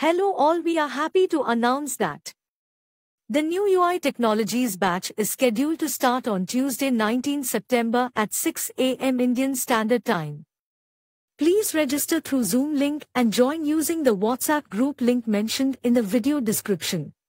Hello all, we are happy to announce that the new UI Technologies batch is scheduled to start on Tuesday 19 September at 6 a.m. Indian Standard Time. Please register through Zoom link and join using the WhatsApp group link mentioned in the video description.